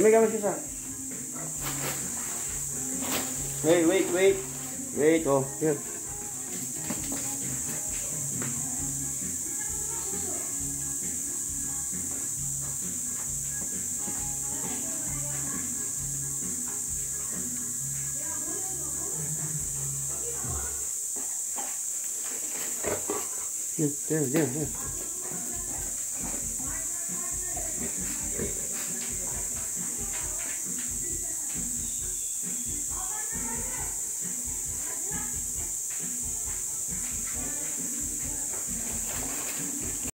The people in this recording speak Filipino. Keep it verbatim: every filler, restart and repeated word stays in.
Tumigay mo siya sa. Wait, wait, wait. Wait, oh. Here. Here, there, there, there.